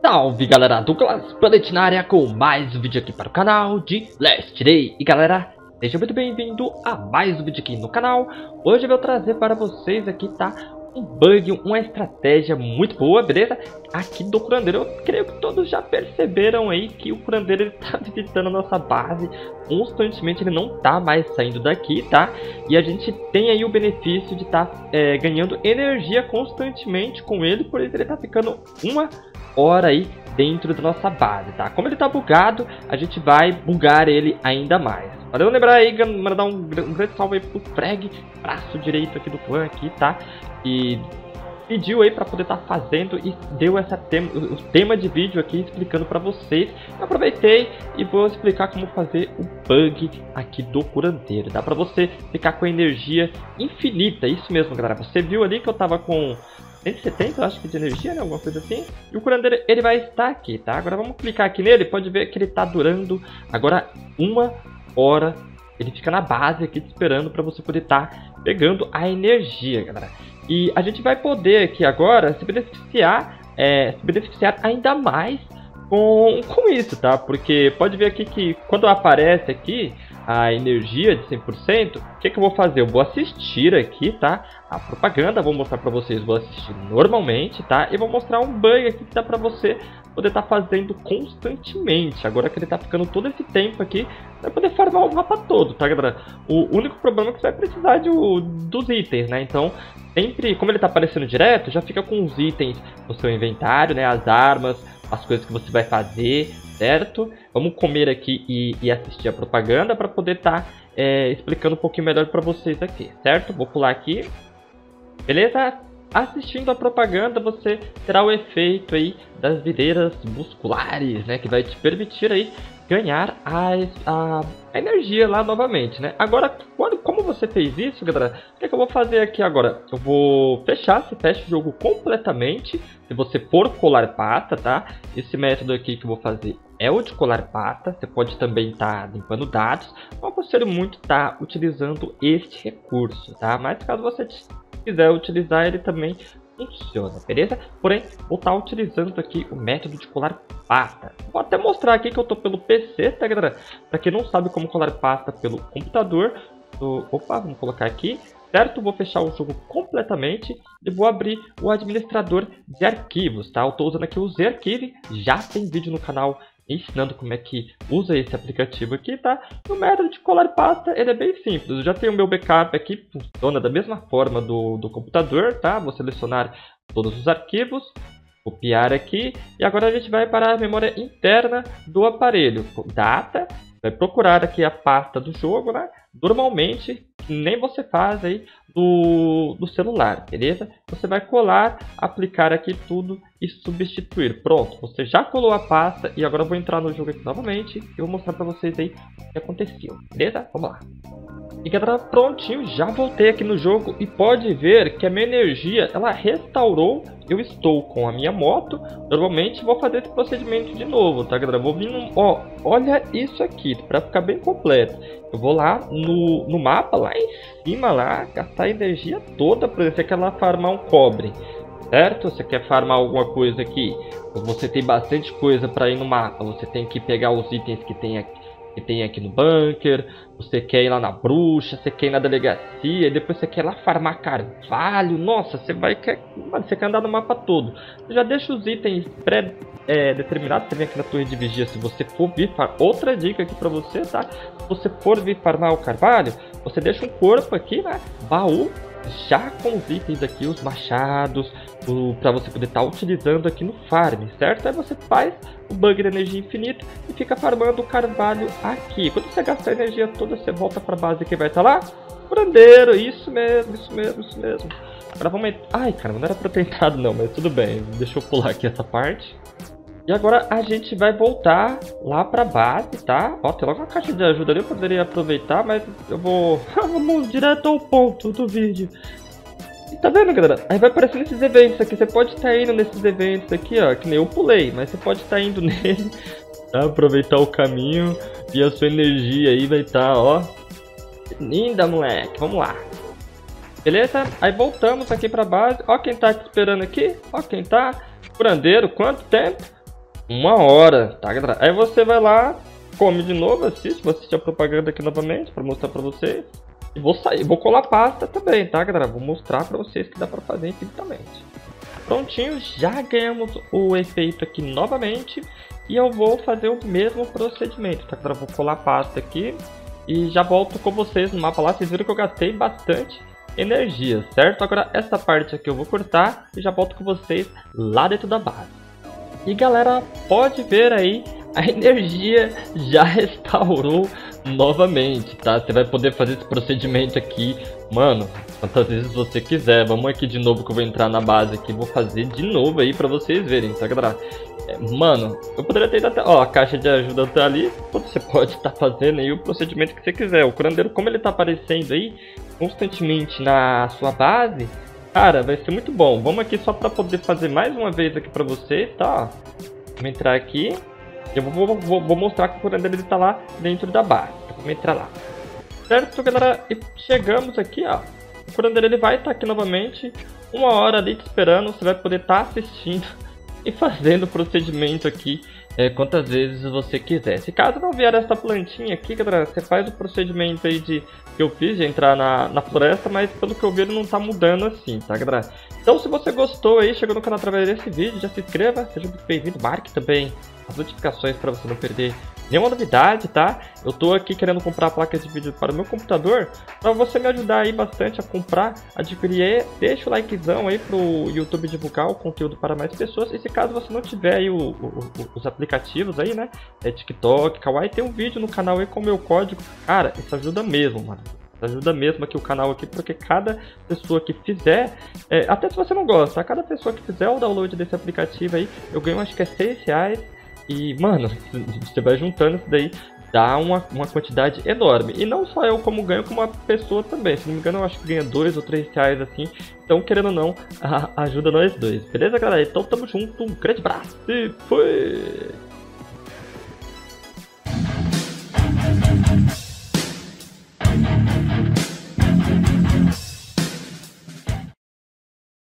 Salve galera, Douglas Planet na área com mais um vídeo aqui para o canal de Last Day. E galera, seja muito bem-vindo a mais um vídeo aqui no canal. Hoje eu vou trazer para vocês aqui, tá, um bug, uma estratégia muito boa, beleza? Aqui do curandeiro, eu creio que todos já perceberam aí que o curandeiro ele tá visitando a nossa base constantemente, ele não tá mais saindo daqui, tá? E a gente tem aí o benefício de estar ganhando energia constantemente com ele, por isso ele tá ficando uma hora aí dentro da nossa base, tá? Como ele tá bugado, a gente vai bugar ele ainda mais. Valeu lembrar aí, mandar um grande salve aí pro Freg, braço direito aqui do clã aqui, tá? E pediu aí para poder estar fazendo e deu o tema de vídeo aqui explicando para vocês. Eu aproveitei e vou explicar como fazer o bug aqui do curandeiro. Dá para você ficar com energia infinita, isso mesmo, galera. Você viu ali que eu tava com 170, eu acho que de energia, né? Alguma coisa assim. E o curandeiro, ele vai estar aqui, tá? Agora vamos clicar aqui nele, pode ver que ele tá durando agora uma hora. Ele fica na base aqui te esperando para você poder estar pegando a energia, galera. E a gente vai poder aqui agora se beneficiar ainda mais com isso, tá? Porque pode ver aqui que quando aparece aqui a energia de 100%, o que eu vou fazer? Eu vou assistir aqui, tá? A propaganda, vou mostrar pra vocês, vou assistir normalmente, tá? E vou mostrar um bug aqui que dá pra você poder estar fazendo constantemente. Agora que ele tá ficando todo esse tempo aqui, vai poder farmar o mapa todo, tá, galera? O único problema é que você vai precisar dos itens, né? Então, sempre, como ele tá aparecendo direto, já fica com os itens no seu inventário, né? As armas, as coisas que você vai fazer, certo? Vamos comer aqui e assistir a propaganda para poder estar explicando um pouquinho melhor para vocês aqui, certo? Vou pular aqui. Beleza? Assistindo a propaganda, você terá o efeito aí das videiras musculares, né? Que vai te permitir aí ganhar a energia lá novamente, né? Agora, como você fez isso, galera, o que eu vou fazer aqui agora? Eu vou fechar, você fecha o jogo completamente, se você for colar pasta, tá? Esse método aqui que eu vou fazer é o de colar pasta, você pode também estar limpando dados, não aconselho muito estar utilizando este recurso, tá? Mas caso você quiser utilizar, ele também funciona, beleza? Porém, vou estar utilizando aqui o método de colar pasta. Vou até mostrar aqui que eu tô pelo PC, tá, galera? Pra quem não sabe como colar pasta pelo computador, opa, vamos colocar aqui, certo? Vou fechar o jogo completamente e vou abrir o administrador de arquivos, tá? Eu tô usando aqui o Z-Archive, já tem vídeo no canal ensinando como é que usa esse aplicativo aqui, tá? O método de colar pasta, ele é bem simples. Eu já tenho o meu backup aqui, funciona da mesma forma do computador, tá? Vou selecionar todos os arquivos, copiar aqui, e agora a gente vai para a memória interna do aparelho. Data, vai procurar aqui a pasta do jogo, né? Normalmente, nem você faz aí do celular, beleza? Você vai colar, aplicar aqui tudo e substituir. Pronto, você já colou a pasta e agora eu vou entrar no jogo aqui novamente e vou mostrar pra vocês aí o que aconteceu, beleza? Vamos lá. E galera, prontinho, já voltei aqui no jogo e pode ver que a minha energia, ela restaurou. Eu estou com a minha moto, normalmente vou fazer esse procedimento de novo, tá, galera? Vou vir ó, olha isso aqui, para ficar bem completo. Eu vou lá no mapa, lá em cima, lá, gastar a energia toda, por exemplo, você quer lá farmar um cobre, certo? Você quer farmar alguma coisa aqui, você tem bastante coisa para ir no mapa, você tem que pegar os itens que tem aqui no bunker, você quer ir lá na bruxa, você quer ir na delegacia, e depois você quer ir lá farmar carvalho. Nossa, você quer andar no mapa todo. Você já deixa os itens pré-determinados, você vem aqui na torre de vigia, se você for vir farmar. Outra dica aqui pra você, tá? Se você for vir farmar o carvalho, você deixa um corpo aqui, né? Baú, já com os itens aqui, os machados, para você poder estar utilizando aqui no farm, certo? Aí você faz o bug de energia infinita e fica farmando o carvalho aqui. Quando você gastar a energia toda, você volta para a base que vai estar lá. Curandeiro, isso mesmo, isso mesmo, isso mesmo. Agora vamos... Ai, cara, não era pra ter entrado não, mas tudo bem. Deixa eu pular aqui essa parte. E agora a gente vai voltar lá pra base, tá? Ó, tem logo uma caixa de ajuda ali, eu poderia aproveitar, mas eu vou... Vamos direto ao ponto do vídeo. E tá vendo, galera? Aí vai aparecer nesses eventos aqui, você pode estar indo nesses eventos aqui, ó, que nem eu pulei, mas você pode estar indo nele, tá? Aproveitar o caminho e a sua energia aí vai estar, ó, linda, moleque. Vamos lá. Beleza? Aí voltamos aqui pra base. Ó quem tá te esperando aqui. Ó quem tá. Curandeiro, quanto tempo? 1 hora, tá, galera? Aí você vai lá, come de novo, assiste, vou assistir a propaganda aqui novamente pra mostrar pra vocês. E vou sair, vou colar pasta também, tá, galera? Vou mostrar pra vocês que dá pra fazer infinitamente. Prontinho, já ganhamos o efeito aqui novamente. E eu vou fazer o mesmo procedimento, tá, galera? Vou colar pasta aqui e já volto com vocês no mapa lá. Vocês viram que eu gastei bastante energia, certo? Agora essa parte aqui eu vou cortar e já volto com vocês lá dentro da base. E galera, pode ver aí, a energia já restaurou novamente, tá? Você vai poder fazer esse procedimento aqui, mano, quantas vezes você quiser. Vamos aqui de novo que eu vou entrar na base aqui, vou fazer de novo aí pra vocês verem, tá, galera? Mano, eu poderia ter até, ó, a caixa de ajuda tá ali, você pode estar fazendo aí o procedimento que você quiser. O curandeiro, como ele tá aparecendo aí constantemente na sua base, cara, vai ser muito bom. Vamos aqui só pra poder fazer mais uma vez aqui pra vocês, tá? Vamos entrar aqui. Eu vou mostrar que o curandeiro ele tá lá dentro da base. Vamos entrar lá. Certo, galera? E chegamos aqui, ó. O curandeiro ele vai estar aqui novamente. 1 hora ali te esperando. Você vai poder estar assistindo e fazendo o procedimento aqui quantas vezes você quiser. Se caso não vier essa plantinha aqui, galera, você faz o procedimento aí que eu fiz de entrar na floresta, mas pelo que eu vi ele não tá mudando assim, tá, galera? Então se você gostou aí, chegou no canal através desse vídeo, já se inscreva, seja muito bem-vindo, marque também as notificações para você não perder nenhuma novidade, tá? Eu tô aqui querendo comprar a placa de vídeo para o meu computador, para você me ajudar aí bastante a comprar, adquirir, deixa o likezão aí pro YouTube divulgar o conteúdo para mais pessoas. E se caso você não tiver aí os aplicativos aí, né, TikTok, Kawaii, tem um vídeo no canal aí com o meu código, cara, isso ajuda mesmo, mano. Ajuda mesmo aqui o canal aqui, porque cada pessoa que fizer, até se você não gosta, cada pessoa que fizer o download desse aplicativo aí, eu ganho acho que é R$6. E, mano, você vai juntando isso daí, dá uma quantidade enorme. E não só eu como ganho, como a pessoa também. Se não me engano, eu acho que ganha R$2 ou R$3 assim. Então, querendo ou não, ajuda nós dois. Beleza, galera? Então, tamo junto. Um grande abraço e fui!